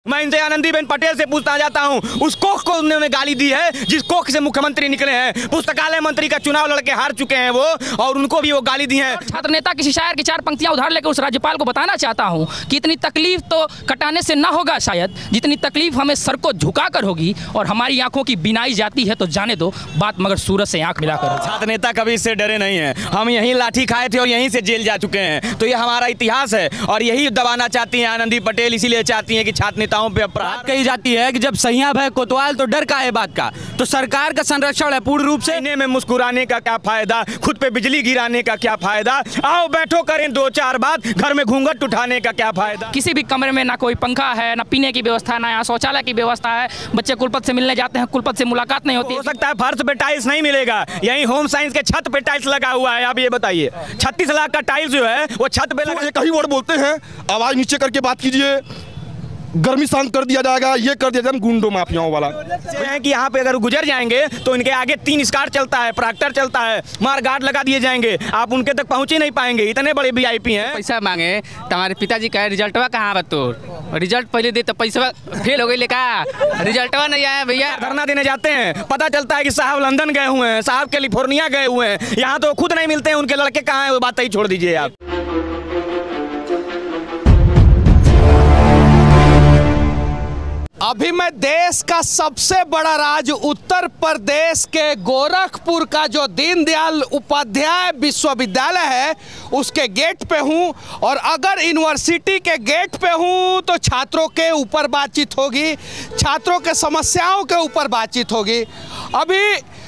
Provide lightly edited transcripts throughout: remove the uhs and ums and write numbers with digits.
मैं इनसे आनंदीबेन पटेल से पूछना चाहता हूं, उस कोख को उन्होंने गाली दी है जिस कोख से मुख्यमंत्री निकले हैं। पुस्तकालय मंत्री का चुनाव लड़के हार चुके हैं वो, और उनको भी वो गाली दी है। छात्र नेता किसी शायर की 4 पंक्तियां उधार लेकर उस राज्यपाल को बताना चाहता हूं कि इतनी तकलीफ तो कटाने से ना होगा शायद, जितनी तकलीफ हमें सर को झुकाकर होगी, और हमारी आंखों की बिनाई जाती है तो जाने दो बात, मगर सूरज से आंख मिलाकर। छात्र नेता कभी इससे डरे नहीं है। हम यहीं लाठी खाए थे और यहीं से जेल जा चुके हैं, तो ये हमारा इतिहास है और यही दबाना चाहती हैं आनंदी पटेल। इसीलिए चाहती हैं कि छात्र नेताओं पर अपराध कही जाती है कि जब सैया भय कोतवाल तो डर का है बात का। तो सरकार का संरक्षण है पूर्ण रूप से। इन्हें में मुस्कुराने का क्या फायदा, खुद पे बिजली गिराने का क्या फायदा, आओ बैठो करें 2-4 बात, घर में घूंघट उठाने का क्या फायदा। किसी भी कमरे में ना कोई पंखा है, ना पीने की व्यवस्था, ना यहाँ शौचालय की व्यवस्था है। बच्चे कुलपति से मिलने जाते हैं, कुलपति से मुलाकात नहीं होती। हो सकता है फर्श पे टाइल्स नहीं मिलेगा, यही होम साइंस के छत पे टाइल्स लगा हुआ है। आप ये बताइए 36 लाख का टाइल्स जो है वो छत पे लगा। कहीं वर्ड बोलते हैं, आवाज नीचे करके बात कीजिए, गर्मी शांत कर दिया जाएगा, ये कर दिया जाएगा, गुंडों माफियाओं वाला है कि यहाँ पे अगर गुजर जाएंगे तो इनके आगे 3 स्कार चलता है, ट्रैक्टर चलता है, मार गार्ड लगा दिए जाएंगे, आप उनके तक पहुँच ही नहीं पाएंगे, इतने बड़े VIP हैं। पैसा मांगे तुम्हारे पिताजी का रिजल्टवा कहाँ बा तोर, रिजल्ट पहले दे तो पैसा फेल हो गई लेका, रिजल्टवा नहीं आया भैया। धरना देने जाते हैं, पता चलता है कि साहब लंदन गए हुए हैं, साहब कैलिफोर्निया गए हुए हैं, यहाँ तो खुद नहीं मिलते हैं, उनके लड़के कहाँ हैं वो बात ही छोड़ दीजिए आप। अभी मैं देश का सबसे बड़ा राज्य उत्तर प्रदेश के गोरखपुर का जो दीनदयाल उपाध्याय विश्वविद्यालय है उसके गेट पे हूँ, और अगर यूनिवर्सिटी के गेट पे हूँ तो छात्रों के ऊपर बातचीत होगी, छात्रों के समस्याओं के ऊपर बातचीत होगी। अभी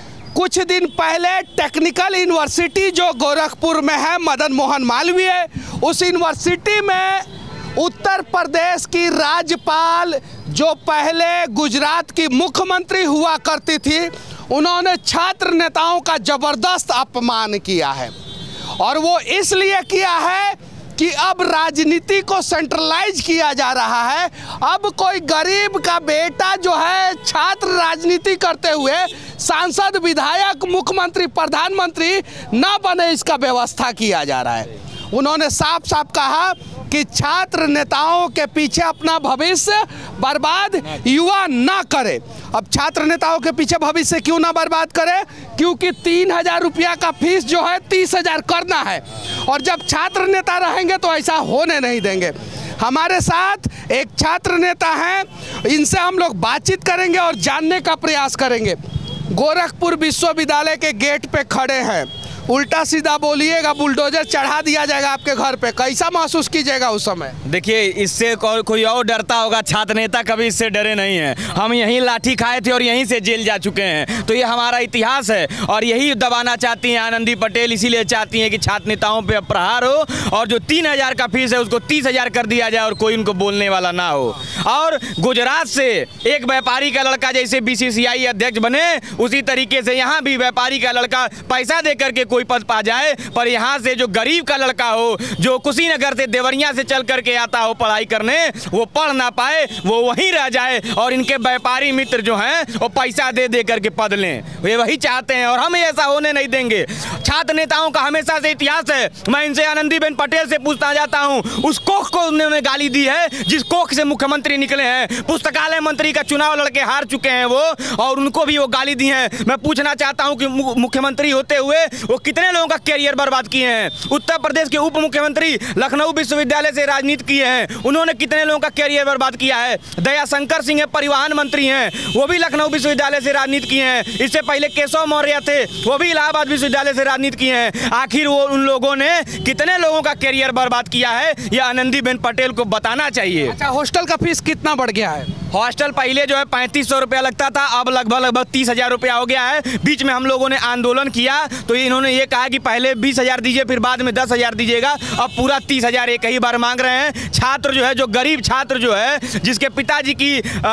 कुछ दिन पहले टेक्निकल यूनिवर्सिटी जो गोरखपुर में है, मदन मोहन मालवीय, उस यूनिवर्सिटी में उत्तर प्रदेश की राज्यपाल जो पहले गुजरात की मुख्यमंत्री हुआ करती थी, उन्होंने छात्र नेताओं का जबरदस्त अपमान किया है। और वो इसलिए किया है कि अब राजनीति को सेंट्रलाइज किया जा रहा है। अब कोई गरीब का बेटा जो है छात्र राजनीति करते हुए सांसद, विधायक, मुख्यमंत्री, प्रधानमंत्री न बने, इसका व्यवस्था किया जा रहा है। उन्होंने साफ साफ कहा कि छात्र नेताओं के पीछे अपना भविष्य बर्बाद युवा ना करे। अब छात्र नेताओं के पीछे भविष्य क्यों ना बर्बाद करे, क्योंकि 3000 रुपया का फीस जो है 30,000 करना है, और जब छात्र नेता रहेंगे तो ऐसा होने नहीं देंगे। हमारे साथ एक छात्र नेता हैं, इनसे हम लोग बातचीत करेंगे और जानने का प्रयास करेंगे। गोरखपुर विश्वविद्यालय के गेट पे खड़े हैं, उल्टा सीधा बोलिएगा बुलडोजर चढ़ा दिया जाएगा आपके घर पे, कैसा महसूस कीजिएगा उस समय? देखिए, इससे कोई और डरता होगा, छात्र नेता कभी इससे डरे नहीं है। हम यहीं लाठी खाए थे और यहीं से जेल जा चुके हैं, तो ये हमारा इतिहास है और यही दबाना चाहती हैं आनंदी पटेल। इसीलिए चाहती हैं कि छात्र नेताओं पे प्रहार हो और जो 3000 का फीस है उसको 30,000 कर दिया जाए और कोई उनको बोलने वाला ना हो। और गुजरात से एक व्यापारी का लड़का जैसे BCCI अध्यक्ष बने, उसी तरीके से यहाँ भी व्यापारी का लड़का पैसा दे करके कोई पद पा जाए, पर यहाँ से जो गरीब का लड़का हो, जो कुशीनगर से देवरिया से चल करके आता हो पढ़ाई करने, वो पढ़ ना पाए, वो वहीं रह जाए और इनके व्यापारी मित्र जो हैं वो पैसा दे दे करके पद लें। वे वही चाहते हैं और हम ऐसा होने नहीं देंगे। छात्र नेताओं का हमेशा से इतिहास है। मैं इनसे आनंदीबेन पटेल से पूछना चाहता हूँ, उस कोख को उन्होंने गाली दी है जिस कोख से मुख्यमंत्री निकले हैं। पुस्तकालय मंत्री का चुनाव लड़के हार चुके हैं वो, और उनको भी वो गाली दी है। मैं पूछना चाहता हूँ कि मुख्यमंत्री होते हुए वो कितने लोगों का कैरियर बर्बाद किए हैं। उत्तर प्रदेश के उप मुख्यमंत्री लखनऊ विश्वविद्यालय से राजनीति किए हैं, उन्होंने कितने लोगों का कैरियर बर्बाद किया है। दयाशंकर सिंह परिवहन मंत्री हैं, वो भी लखनऊ विश्वविद्यालय से राजनीति किए हैं। इससे पहले केशव मौर्य थे, वो भी इलाहाबाद विश्वविद्यालय से राजनीति किए हैं। आखिर वो उन लोगों ने कितने लोगों का कैरियर बर्बाद किया है, यह आनंदीबेन पटेल को बताना चाहिए। अच्छा, हॉस्टल का फीस कितना बढ़ गया है? हॉस्टल पहले जो है 3500 रुपया लगता था, अब लगभग 30,000 रुपया हो गया है। बीच में हम लोगों ने आंदोलन किया तो इन्होंने ये कहा कि पहले 20,000 दीजिए, फिर बाद में 10,000 दीजिएगा। अब पूरा 30,000 एक ही बार मांग रहे हैं। छात्र जो है, जो गरीब छात्र जो है, जिसके पिताजी की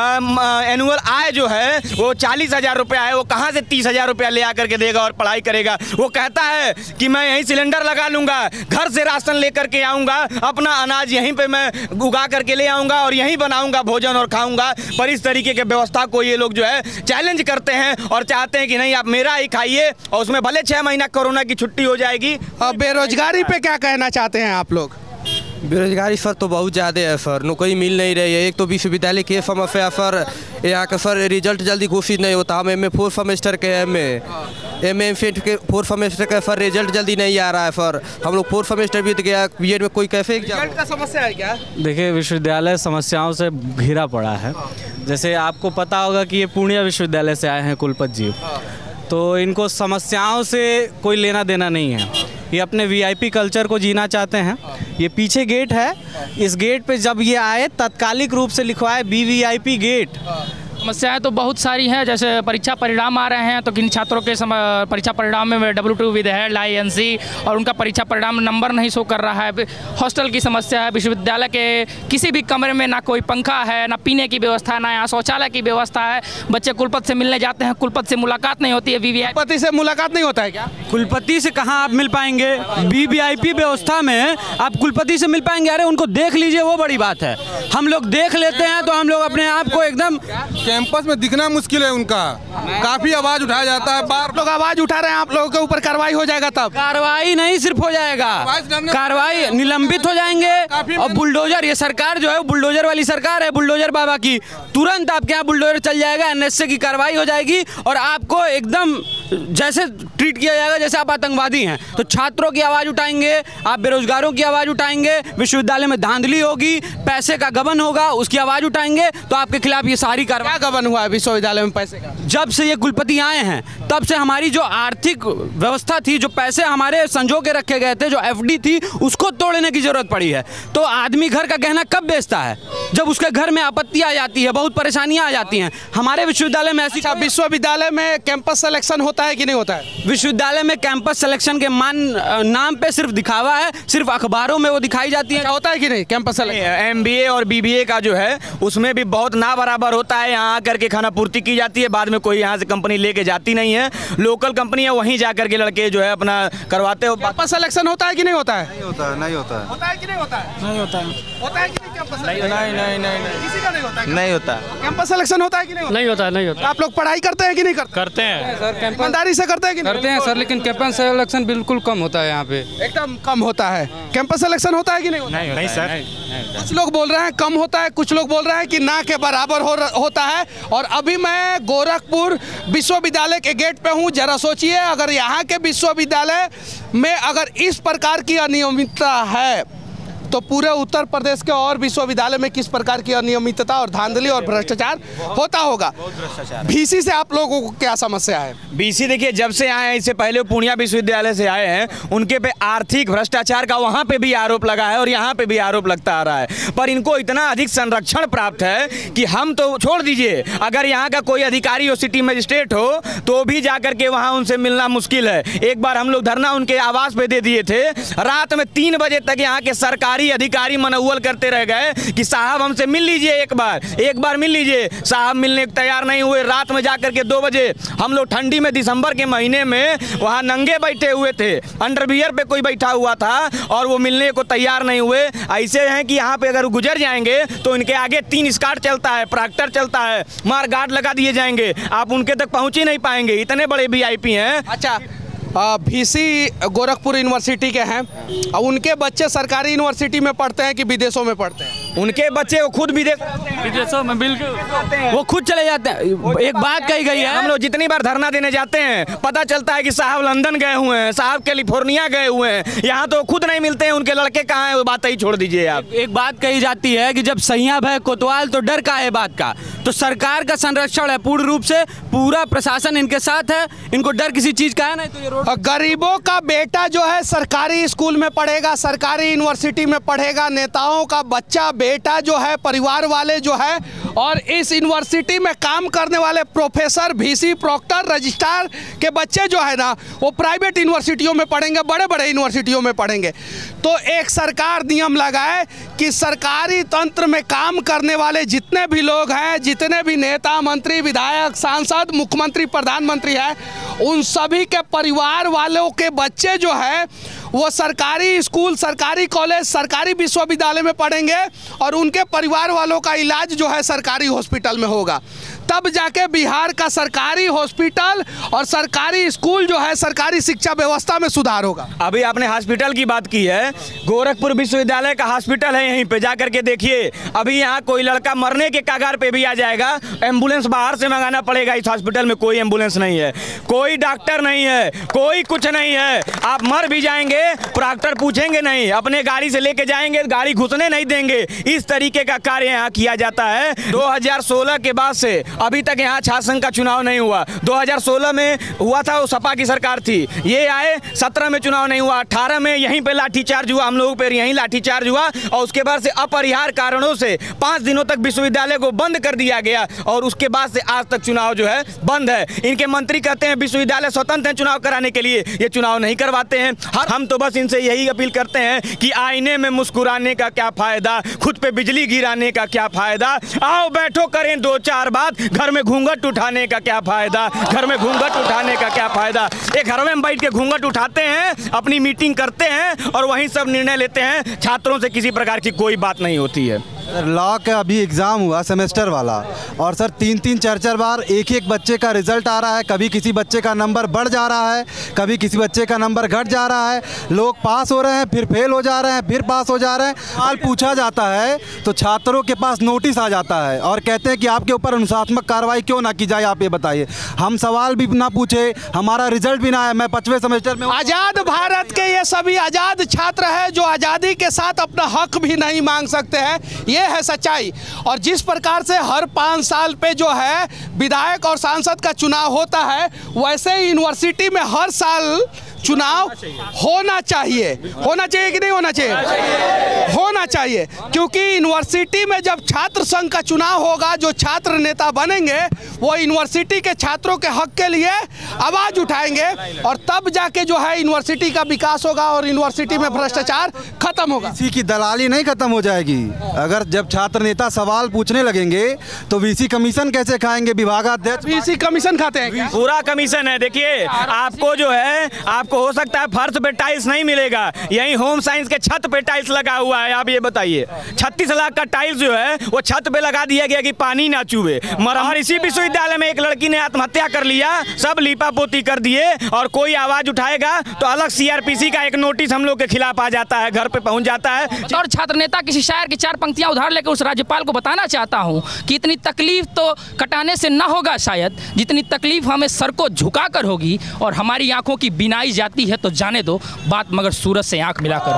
एनुअल आय जो है वो 40,000 रुपया है, वो कहाँ से 30,000 रुपया ले आकर के देगा और पढ़ाई करेगा? वो कहता है कि मैं यहीं सिलेंडर लगा लूँगा, घर से राशन लेकर के आऊँगा, अपना अनाज यहीं पर मैं उगा करके ले आऊँगा और यहीं बनाऊँगा भोजन और खाऊँगा। पर इस तरीके के व्यवस्था को ये लोग जो है चैलेंज करते हैं और चाहते हैं कि नहीं, आप मेरा ही खाइए, और उसमें भले 6 महीना कोरोना की छुट्टी हो जाएगी। बेरोजगारी पे क्या कहना चाहते हैं आप लोग? बेरोजगारी सर तो बहुत ज़्यादा है सर, नौकरी मिल नहीं रही है। एक तो विश्वविद्यालय की समस्या सर, यहाँ का सर रिजल्ट जल्दी घोषित नहीं होता। हम एमए 4 सेमेस्टर के एमए के 4 सेमेस्टर का सर रिजल्ट जल्दी नहीं आ रहा है सर। हम लोग 4 सेमेस्टर बीत गया, बीएड में कोई कैसे एग्जाम। रिजल्ट का समस्या है क्या? देखिए, विश्वविद्यालय समस्याओं से घिरा पड़ा है। जैसे आपको पता होगा कि ये पूर्णिया विश्वविद्यालय से आए हैं कुलपति जी, तो इनको समस्याओं से कोई लेना देना नहीं है। ये अपने वीआईपी कल्चर को जीना चाहते हैं। ये पीछे गेट है, इस गेट पे जब ये आए तात्कालिक रूप से लिखवाए BVIP गेट। समस्याएं तो बहुत सारी हैं, जैसे परीक्षा परिणाम आ रहे हैं तो किन छात्रों के परीक्षा परिणाम में W2 विद हेड INC और उनका परीक्षा परिणाम नंबर नहीं शो कर रहा है। हॉस्टल की समस्या है, विश्वविद्यालय के किसी भी कमरे में ना कोई पंखा है, ना पीने की व्यवस्था, ना यहाँ शौचालय की व्यवस्था है। बच्चे कुलपति से मिलने जाते हैं, कुलपति से मुलाकात नहीं होती है। कुलपति से मुलाकात नहीं होता है क्या? कुलपति से कहाँ आप मिल पाएंगे? BVIP व्यवस्था में आप कुलपति से मिल पाएंगे? अरे उनको देख लीजिए, वो बड़ी बात है। हम लोग देख लेते हैं तो हम लोग अपने आप को एकदम कैंपस में दिखना मुश्किल है उनका, काफी आवाज उठाया जाता है। बार लोग आवाज उठा रहे हैं, आप लोगों के ऊपर कार्रवाई हो जाएगा तब? कार्रवाई नहीं सिर्फ हो जाएगा, कार्रवाई निलंबित हो जाएंगे। और बुलडोजर, ये सरकार जो है बुलडोजर वाली सरकार है, बुलडोजर बाबा की। तुरंत आपके यहाँ बुलडोजर चल जाएगा, NSA की कार्रवाई हो जाएगी और आपको एकदम जैसे ट्रीट किया जाएगा जैसे आप आतंकवादी हैं। तो छात्रों की आवाज़ उठाएंगे, आप बेरोजगारों की आवाज़ उठाएंगे, विश्वविद्यालय में धांधली होगी, पैसे का गबन होगा, उसकी आवाज़ उठाएंगे तो आपके खिलाफ ये सारी कार्रवाई। क्या गबन हुआ है विश्वविद्यालय में पैसे का? जब से ये कुलपति आए हैं तब से हमारी जो आर्थिक व्यवस्था थी, जो पैसे हमारे संजो के रखे गए थे, जो FD थी, उसको तोड़ने की जरूरत पड़ी है। तो आदमी घर का गहना कब बेचता है? जब उसके घर में आपत्ति आ जाती है, बहुत परेशानियां आ जाती हैं। हमारे विश्वविद्यालय में ऐसी विश्वविद्यालय में कैंपस सिलेक्शन होता है कि नहीं होता है? विश्वविद्यालय में कैंपस सिलेक्शन के नाम पे सिर्फ दिखावा है, सिर्फ अखबारों में वो दिखाई जाती है। होता है कि नहीं कैंपस सिलेक्शन? MBA और BBA का जो है उसमें भी बहुत ना बराबर होता है। यहाँ आकर के खाना पूर्ति की जाती है, बाद में कोई यहाँ से कंपनी लेके जाती नहीं है। लोकल कंपनी है, वहीं जा करके लड़के जो है अपना करवाते हो। कैंपस सिलेक्शन होता है कि नहीं होता है? नहीं होता है, नहीं होता है। होता है कि नहीं होता है? नहीं होता है। होता है कि नहीं कैंपस? नहीं किसी का नहीं होता है? नहीं होता। कैंपस सिलेक्शन होता है कि नहीं होता? नहीं होता, नहीं होता। आप लोग पढ़ाई करते हैं कि नहीं करते? करते हैं सर, ईमानदारी से करते हैं कि नहीं? करते हैं सर, लेकिन कैंपस सिलेक्शन बिल्कुल कम होता है यहाँ पे, एकदम कम होता है। कैंपस सिलेक्शन होता है कि नहीं होता? नहीं सर। कुछ लोग बोल रहे हैं कम होता है, कुछ लोग बोल रहे हैं कि ना के बराबर होता है। और अभी मैं गोरखपुर विश्वविद्यालय के गेट पे हूँ। जरा सोचिए, अगर यहाँ के विश्वविद्यालय में अगर इस प्रकार की अनियमितता है तो पूरे उत्तर प्रदेश के और विश्वविद्यालय में किस प्रकार की अनियमितता और धांधली और भ्रष्टाचार होता होगा। VC से आप लोगों को क्या समस्या है? BC देखिए, जब से आए हैं, इससे पहले पूर्णिया विश्वविद्यालय से आए हैं, उनके पे आर्थिक भ्रष्टाचार का वहाँ पे भी आरोप लगा है और यहाँ पे भी आरोप लगता आ रहा है। पर इनको इतना अधिक संरक्षण प्राप्त है कि हम तो छोड़ दीजिए, अगर यहाँ का कोई अधिकारी हो, सिटी मजिस्ट्रेट हो, तो भी जाकर के वहाँ उनसे मिलना मुश्किल है। एक बार हम लोग धरना उनके आवास पे दे दिए थे, रात में 3 बजे तक यहाँ के सरकारी अधिकारी मनौवल करते रह गए कि साहब हमसे मिल लीजिए, एक बार मिल लीजिए। साहब मिलने को तैयार नहीं हुए। रात में जाकर के 2 बजे हम लोग ठंडी में, दिसंबर के महीने में वहाँ नंगे बैठे हुए थे, अंडरवियर पे कोई बैठा हुआ था और वो मिलने को तैयार नहीं हुए। ऐसे हैं कि यहाँ पे अगर गुजर जाएंगे तो इनके आगे 3 स्काट चलता है, ट्रैक्टर चलता है, मार गार्ड लगा दिए जाएंगे, आप उनके तक पहुँच ही नहीं पाएंगे। इतने बड़े VIP हैं। अच्छा, VC गोरखपुर यूनिवर्सिटी के हैं और उनके बच्चे सरकारी यूनिवर्सिटी में पढ़ते हैं कि विदेशों में पढ़ते हैं? उनके बच्चे वो खुद विदेशों में बिल्कुल वो खुद चले जाते हैं। एक बात कही गई है, हम लोग जितनी बार धरना देने जाते हैं पता चलता है कि साहब लंदन गए हुए हैं, साहब कैलिफोर्निया गए हुए हैं, यहाँ तो खुद नहीं मिलते हैं। उनके लड़के कहाँ हैं, वो बात ही छोड़ दीजिए आप। एक बात कही जाती है कि जब सैया भय कोतवाल तो डर का है बात का। तो सरकार का संरक्षण है पूर्ण रूप से, पूरा प्रशासन इनके साथ है, इनको डर किसी चीज का है नहीं। तो ये रोड गरीबों का बेटा जो है सरकारी स्कूल में पढ़ेगा, सरकारी यूनिवर्सिटी में पढ़ेगा, नेताओं का बच्चा बेटा जो है, परिवार वाले जो है, और इस यूनिवर्सिटी में काम करने वाले प्रोफेसर, VC, प्रॉक्टर, रजिस्ट्रार के बच्चे जो है ना, वो प्राइवेट यूनिवर्सिटियों में पढ़ेंगे, बड़े बड़े यूनिवर्सिटियों में पढ़ेंगे। तो एक सरकार नियम लगाए कि सरकारी तंत्र में काम करने वाले जितने भी लोग हैं, जितने भी नेता, मंत्री, विधायक, सांसद, मुख्यमंत्री, प्रधानमंत्री हैं, उन सभी के परिवार वालों के बच्चे जो है वो सरकारी स्कूल, सरकारी कॉलेज, सरकारी विश्वविद्यालय में पढ़ेंगे और उनके परिवार वालों का इलाज जो है सरकारी हॉस्पिटल में होगा। तब जाके बिहार का सरकारी हॉस्पिटल और सरकारी स्कूल जो है, सरकारी शिक्षा व्यवस्था में सुधार होगा। अभी आपने हॉस्पिटल की बात की है, गोरखपुर विश्वविद्यालय का हॉस्पिटल है, यहीं पे जा करके देखिए। अभी यहाँ कोई लड़का मरने के कगार पे भी आ जाएगा, एम्बुलेंस बाहर से मंगाना पड़ेगा। इस हॉस्पिटल में कोई एम्बुलेंस नहीं है, कोई डॉक्टर नहीं है, कोई कुछ नहीं है। आप मर भी जाएंगे, डॉक्टर पूछेंगे नहीं, अपने गाड़ी से लेके जाएंगे, गाड़ी घुसने नहीं देंगे। इस तरीके का कार्य यहाँ किया जाता है। 2016 के बाद से अभी तक यहाँ छात्र संघ का चुनाव नहीं हुआ। 2016 में हुआ था, वो सपा की सरकार थी। ये आए 17 में चुनाव नहीं हुआ, 18 में यहीं पे लाठीचार्ज हुआ, हम लोगों पर यहीं लाठीचार्ज हुआ। और उसके बाद से अपरिहार्य कारणों से 5 दिनों तक विश्वविद्यालय को बंद कर दिया गया और उसके बाद से आज तक चुनाव जो है बंद है। इनके मंत्री कहते हैं विश्वविद्यालय स्वतंत्र है चुनाव कराने के लिए, ये चुनाव नहीं करवाते हैं। हम तो बस इनसे यही अपील करते हैं कि आईने में मुस्कुराने का क्या फायदा, खुद पे बिजली गिराने का क्या फायदा। आओ बैठो करें 2-4 बात, घर में घूंघट उठाने का क्या फायदा, घर में घूंघट उठाने का क्या फायदा। एक घर में बैठ के घूंघट उठाते हैं, अपनी मीटिंग करते हैं और वहीं सब निर्णय लेते हैं। छात्रों से किसी प्रकार की कोई बात नहीं होती है। सर लॉ का अभी एग्ज़ाम हुआ सेमेस्टर वाला, और सर 3-3 4-4 बार एक बच्चे का रिजल्ट आ रहा है। कभी किसी बच्चे का नंबर बढ़ जा रहा है, कभी किसी बच्चे का नंबर घट जा रहा है। लोग पास हो रहे हैं, फिर फेल हो जा रहे हैं, फिर पास हो जा रहे हैं। सवाल पूछा जाता है तो छात्रों के पास नोटिस आ जाता है और कहते हैं कि आपके ऊपर अनुशासनात्मक कार्रवाई क्यों ना की जाए, आप ये बताइए। हम सवाल भी ना पूछे, हमारा रिजल्ट भी ना आया। मैं 5वें सेमेस्टर में। आज़ाद भारत के ये सभी आज़ाद छात्र हैं जो आज़ादी के साथ अपना हक भी नहीं मांग सकते हैं, ये है सच्चाई। और जिस प्रकार से हर 5 साल पे जो है विधायक और सांसद का चुनाव होता है, वैसे ही यूनिवर्सिटी में हर साल चुनाव होना चाहिए। होना चाहिए कि नहीं होना चाहिए? होना चाहिए, क्योंकि यूनिवर्सिटी में जब छात्र संघ का चुनाव होगा, जो छात्र नेता बनेंगे वो यूनिवर्सिटी के छात्रों के हक के लिए आवाज़ उठाएंगे और तब जाके जो है यूनिवर्सिटी का विकास होगा और यूनिवर्सिटी में भ्रष्टाचार खत्म होगा। वीसी की दलाली नहीं खत्म हो जाएगी। अगर जब छात्र नेता सवाल पूछने लगेंगे तो वीसी कमीशन कैसे खाएंगे? विभागाध्यक्ष वीसी कमीशन खाते हैं, पूरा कमीशन है। देखिए आपको जो है, आपको हो सकता है फर्श पे टाइल्स नहीं मिलेगा, यही होम साइंस के छत पे टाइल्स लगा हुआ है। आप ये बताइए 36 लाख का टाइल्स जो है वो छत पे लगा दिया गया कि पानी ना चूहे। और इसी विश्वविद्यालय में एक लड़की ने आत्महत्या कर लिया, सब लीपा पोती कर दिए और कोई आवाज उठाएगा तो अलग सीआरपीसी का एक नोटिस हम लोग के खिलाफ आ जाता है, घर पे पहुंच जाता है। और छात्र नेता किसी शायर की 4 पंक्तियां उधार लेकर उस राज्यपाल को बताना चाहता हूं कि इतनी तकलीफ तो कटाने से ना होगा शायद, जितनी तकलीफ हमें सर को झुका कर होगी। और हमारी आंखों की बिनाई जाती है तो जाने दो बात, मगर सूरज से आंख मिलाकर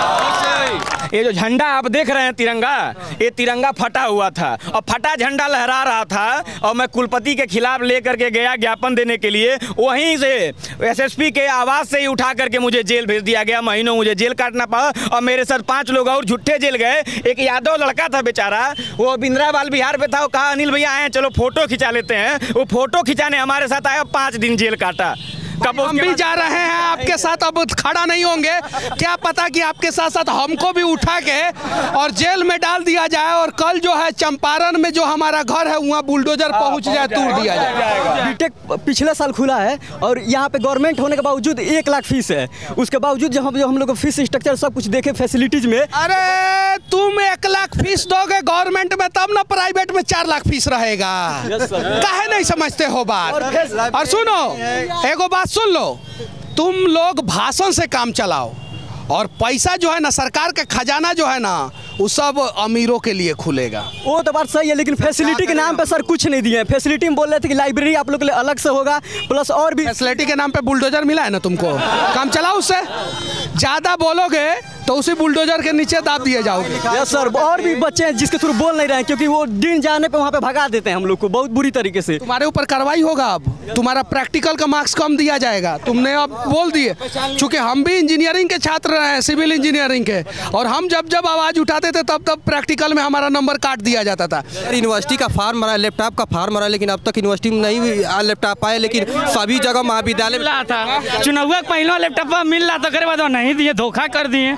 होगी। ये जो झंडा आप देख रहे हैं तिरंगा, ये तिरंगा फटा हुआ था और फटा झंडा लहरा रहा था और मैं कुलपति के खिलाफ लेकर के गया ज्ञापन देने के लिए। वहीं से एसएसपी के आवाज़ से ही उठा करके मुझे जेल भेज दिया गया, महीनों मुझे जेल काटना पड़ा और मेरे साथ 5 लोग और झूठे जेल गए। एक यादव लड़का था बेचारा, वो बिंद्रावाल बिहार पे था, वो कहा अनिल भैया आए चलो फोटो खिंचा लेते हैं। वो फोटो खिंचाने हमारे साथ आया, 5 दिन जेल काटा। हम भी जा रहे हैं आपके साथ, अब खड़ा नहीं होंगे, क्या पता कि आपके साथ साथ हमको भी उठा के और जेल में डाल दिया जाए और कल जो है चंपारण में जो हमारा घर है वहाँ बुलडोजर पहुँच जाए, तोड़ दिया जाए। बीटेक पिछले साल खुला है और यहाँ पे गवर्नमेंट होने के बावजूद 1 लाख फीस है, उसके बावजूद जहाँ जो हम लोग को फीस स्ट्रक्चर सब कुछ देखे फैसिलिटीज में। अरे तुम 1 लाख फीस दोगे गवर्नमेंट में, तब ना प्राइवेट में 4 लाख फीस रहेगा। काहे नहीं समझते हो बात? और सुनो एगो बात सुन लो, तुम लोग भाषण से काम चलाओ और पैसा जो है ना, सरकार का खजाना जो है ना, वो सब अमीरों के लिए खुलेगा। वो तो बात सही है, लेकिन फैसिलिटी के नाम पे सर कुछ नहीं दिए हैं। फैसिलिटी में बोल रहे थे कि लाइब्रेरी आप लोग के लिए अलग से होगा, प्लस और भी फैसिलिटी के नाम पे बुलडोजर मिला है ना तुमको, काम चलाओ उससे। ज़्यादा बोलोगे तो उसी बुलडोजर के नीचे दाब दिए जाओगे। यस सर, और भी बच्चे हैं जिसके थ्रू बोल नहीं रहे हैं क्योंकि वो दिन जाने पे वहाँ पे भगा देते हैं हम लोग को बहुत बुरी तरीके से। तुम्हारे ऊपर कार्रवाई होगा, अब तुम्हारा प्रैक्टिकल का मार्क्स कम दिया जाएगा। तुमने अब बोल दिए, चूँकि हम भी इंजीनियरिंग के छात्र हैं, सिविल इंजीनियरिंग के, और हम जब आवाज़ उठाते थे तब प्रैक्टिकल में हमारा नंबर काट दिया जाता था। यूनिवर्सिटी का फार्म भरा, लैपटॉप का फार्म भरा, लेकिन अब तक यूनिवर्सिटी में नहीं लैपटॉप आए, लेकिन सभी जगह महाविद्यालय मिल रहा था। चुनाव पहले लैपटॉप मिल रहा था, करे बाद नहीं दिए, धोखा कर दिए।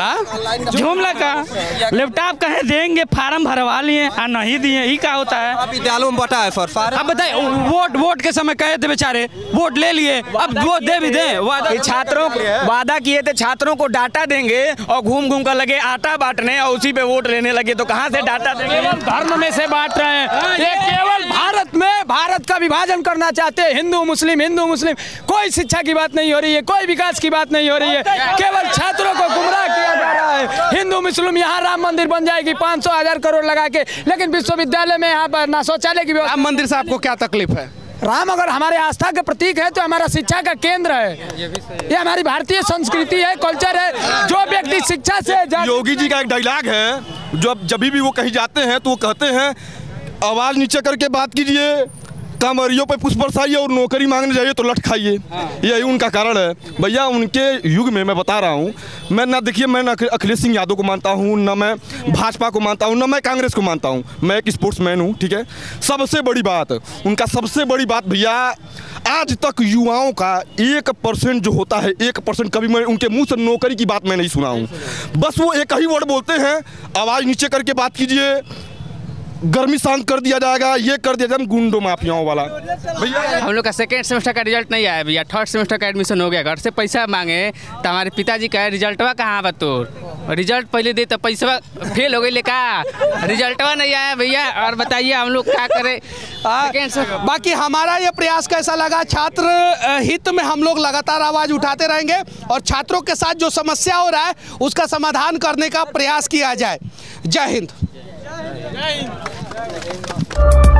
जुमला का लैपटॉप कहे देंगे, फार्म भरवा लिए और नहीं दिए, ही क्या होता है? विद्यालयों में बटा है सर। अब बताइए, वोट के समय कहे थे बेचारे, वोट ले लिए, अब वोट दे भी दे। छात्रों वादा किए थे छात्रों को डाटा देंगे और घूम घूम कर लगे आटा बांटने और उसी पे वोट लेने लगे, तो कहाँ से डाटा देंगे? धर्म में से बांट रहे हैं, ये केवल भारत में का विभाजन करना चाहते हैं, हिंदू मुस्लिम। कोई शिक्षा की बात नहीं हो रही है, कोई विकास की बात नहीं हो रही है, केवल छात्रों को गुमराह किया जा रहा है। हिंदू मुस्लिम यहाँ राम मंदिर बन जाएगी 500,000 करोड़ लगा के, लेकिन विश्वविद्यालय में यहाँ पर ना शौचालय की व्यवस्था। राम मंदिर से आपको क्या तकलीफ है? राम अगर हमारे आस्था के प्रतीक है तो हमारा शिक्षा का केंद्र है, ये हमारी भारतीय संस्कृति है, कल्चर है। जो व्यक्ति शिक्षा से योगी जी का एक डायलॉग है, जब भी वो कहीं जाते हैं तो वो कहते हैं आवाज़ नीचे करके बात कीजिए, कामरियों पे पुष्प बरसाइए और नौकरी मांगने जाइए तो लठ खाइए। यही उनका कारण है भैया। उनके युग में मैं बता रहा हूँ, मैं ना देखिए, मैं ना अखिलेश सिंह यादव को मानता हूँ, ना मैं भाजपा को मानता हूँ, ना मैं कांग्रेस को मानता हूँ। मैं एक स्पोर्ट्समैन हूँ, ठीक है। सबसे बड़ी बात, उनका सबसे बड़ी बात भैया, आज तक युवाओं का 1% जो होता है, 1% कभी मैं उनके मुंह से नौकरी की बात मैं नहीं सुना हूँ। बस वो एक ही वर्ड बोलते हैं, आवाज़ नीचे करके बात कीजिए, गर्मी शांत कर दिया जाएगा, ये कर दिया जाएगा, गुंडो माफियाओं वाला। भैया हम लोग का सेकेंड सेमेस्टर का रिजल्ट नहीं आया भैया, थर्ड सेमेस्टर का एडमिशन हो गया। घर से पैसा मांगे तो हमारे पिताजी कहे रिजल्टवा कहाँ बा तोर, रिजल्ट पहले दे तो पैसा फेल हो गई लेका, रिजल्टवा नहीं आया भैया। और बताइए हम लोग क्या करें। बाकी हमारा ये प्रयास कैसा लगा, छात्र हित में हम लोग लगातार आवाज़ उठाते रहेंगे और छात्रों के साथ जो समस्या हो रहा है उसका समाधान करने का प्रयास किया जाए। जय हिंद।